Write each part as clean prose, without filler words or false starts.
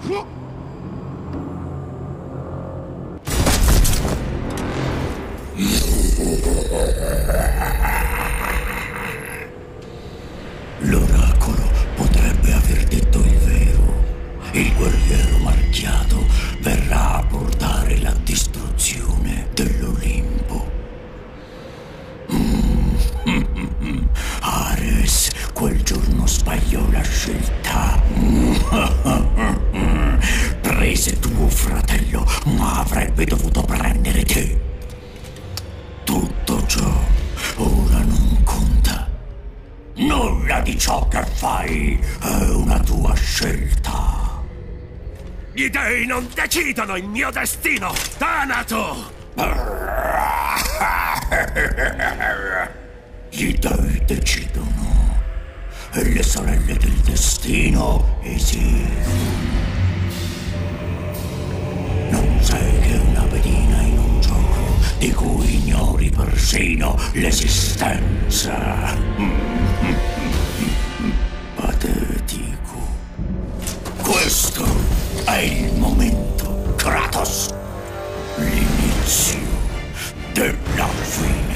L'oracolo potrebbe aver detto il vero. Il guerriero marchiato verrà a portare la distruzione dell'Olimpo. Ares quel giorno sbagliò la scelta. Prese tuo fratello, ma avrebbe dovuto prendere te. Tutto ciò ora non conta. Nulla di ciò che fai è una tua scelta. Gli dei non decidono il mio destino, Thanato! Gli dei decidono e le sorelle del destino esistono. Non sai che è una pedina in un gioco di cui ignori persino l'esistenza. Patetico. Questo è il momento, Kratos. L'inizio della fine.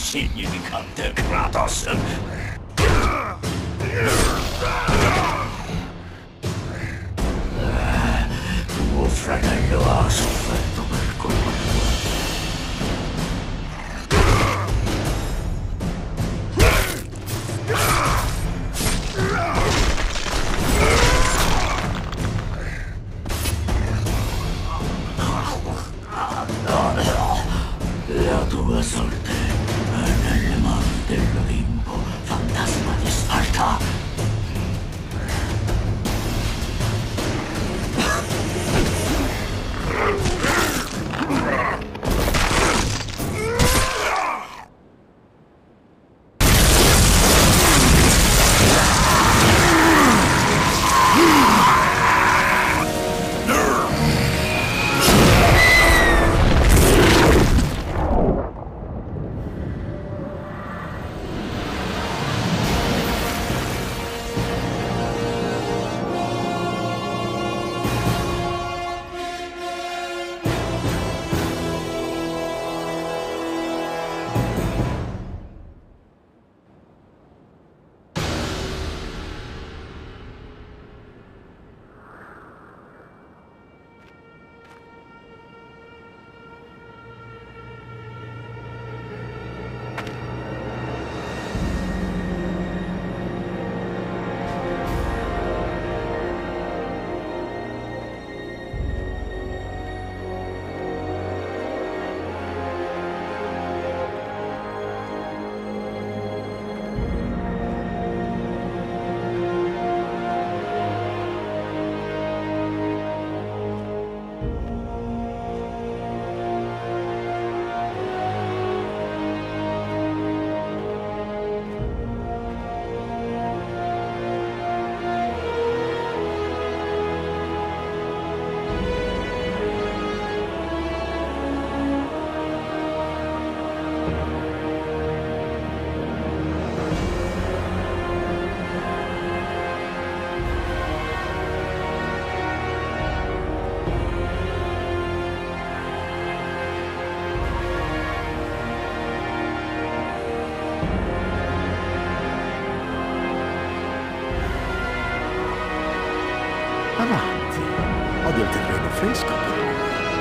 insignificante Kratos. Tuo fratello ha sofferto per colpa tua. La tua sorte è nelle mani dell'Olimpo, fantasma di Sparta. Avanti, ho del terreno fresco per voi.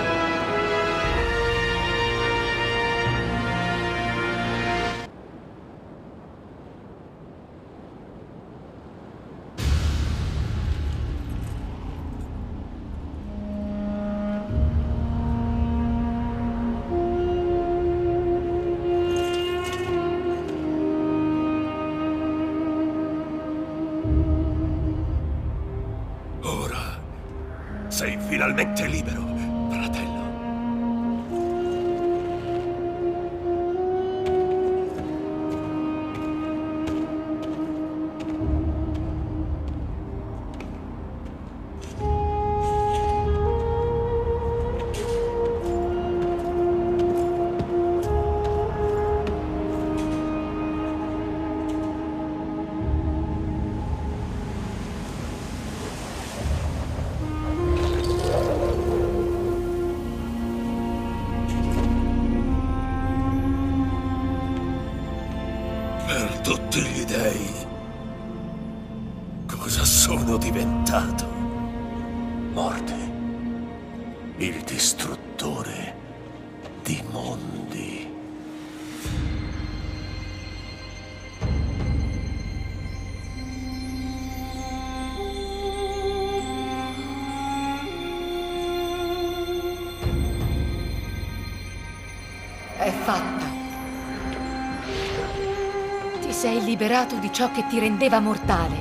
Sei finalmente libero, fratello. Per tutti gli dei, cosa sono diventato? Morte, il distruttore di mondi. È fatta. Ti sei liberato di ciò che ti rendeva mortale.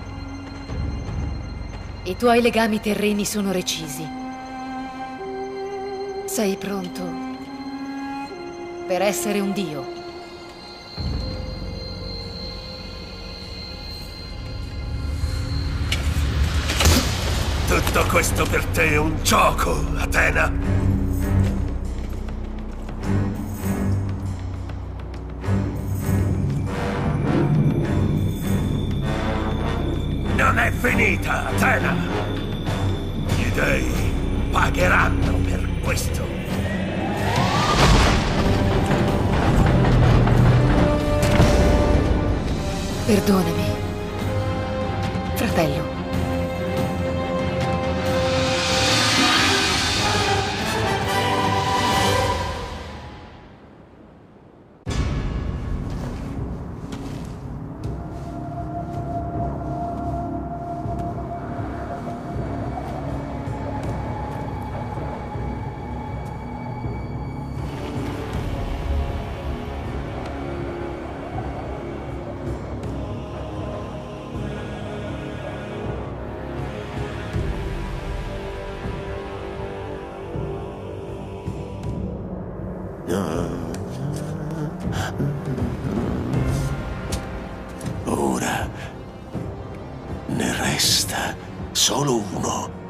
I tuoi legami terreni sono recisi. Sei pronto per essere un dio. Tutto questo per te è un gioco, Atena. Non è finita, Atena! Gli dei pagheranno per questo. Perdonami, fratello. Ora ne resta solo uno.